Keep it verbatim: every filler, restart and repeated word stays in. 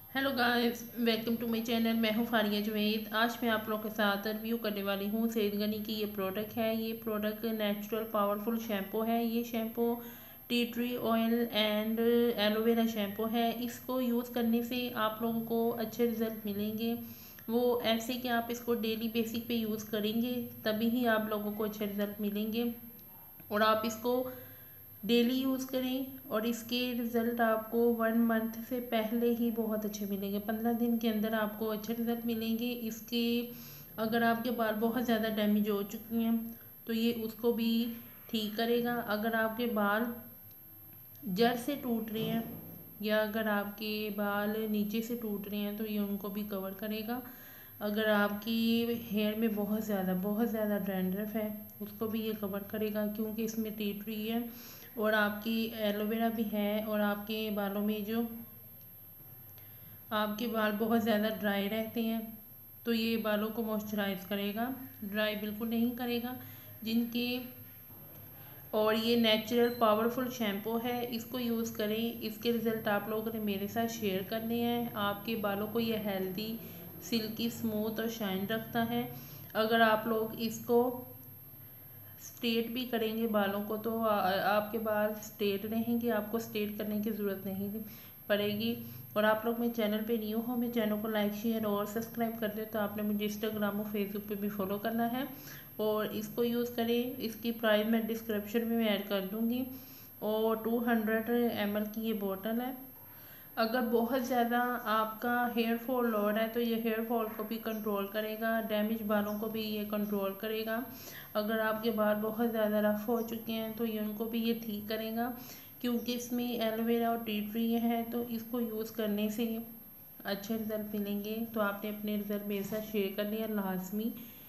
Hello guys, welcome to my channel. मैं हूं फारिया जुवैद। आज मैं आप लोगों के साथ रिव्यू करने वाली हूं सैयद गनी की ये प्रोडक्ट है। ये प्रोडक्ट नेचुरल पावरफुल शैम्पू है। ये shampoo tea tree oil and aloe vera shampoo है। इसको यूज़ करने से आप लोगों को अच्छे रिजल्ट मिलेंगे। वो ऐसे कि आप इसको डेली बेसिक पे यूज़ करेंगे तभी ही आप लोगों को अच्छे रिजल्ट मिलेंगे। और आप इसको डेली यूज़ करें और इसके रिज़ल्ट आपको वन मंथ से पहले ही बहुत अच्छे मिलेंगे। पंद्रह दिन के अंदर आपको अच्छे रिज़ल्ट मिलेंगे। इसके अगर आपके बाल बहुत ज़्यादा डैमेज हो चुके हैं तो ये उसको भी ठीक करेगा। अगर आपके बाल जड़ से टूट रहे हैं या अगर आपके बाल नीचे से टूट रहे हैं तो ये उनको भी कवर करेगा। अगर आपकी हेयर में बहुत ज़्यादा बहुत ज़्यादा डैंड्रफ है उसको भी ये कवर करेगा, क्योंकि इसमें टी ट्री है और आपकी एलोवेरा भी है। और आपके बालों में जो आपके बाल बहुत ज़्यादा ड्राई रहते हैं तो ये बालों को मॉइस्चराइज करेगा, ड्राई बिल्कुल नहीं करेगा जिनके। और ये नेचुरल पावरफुल शैम्पू है, इसको यूज़ करें। इसके रिज़ल्ट आप लोगों ने मेरे साथ शेयर करने हैं। आपके बालों को ये हेल्दी, सिल्की, स्मूथ और शाइन रखता है। अगर आप लोग इसको स्ट्रेट भी करेंगे बालों को तो आ, आपके बाल स्ट्रेट रहेंगे, आपको स्ट्रेट करने की ज़रूरत नहीं पड़ेगी। और आप लोग मेरे चैनल पे न्यू हो, मेरे चैनल को लाइक शेयर और सब्सक्राइब कर दे तो आपने मुझे इंस्टाग्राम और फेसबुक पे भी फॉलो करना है। और इसको यूज़ करें। इसकी प्राइस मैं डिस्क्रिप्शन में ऐड कर दूँगी। और टू हंड्रेड एम एल की ये बोतल है। अगर बहुत ज़्यादा आपका हेयर फॉल हो रहा है तो ये हेयर फॉल को भी कंट्रोल करेगा, डैमेज बालों को भी ये कंट्रोल करेगा। अगर आपके बाल बहुत ज़्यादा रफ हो चुके हैं तो ये उनको भी ये ठीक करेगा, क्योंकि इसमें एलोवेरा और टी ट्री है। तो इसको यूज़ करने से अच्छे रिजल्ट मिलेंगे। तो आपने अपने रिजल्ट मेरे साथ शेयर करने हैं लाजमी।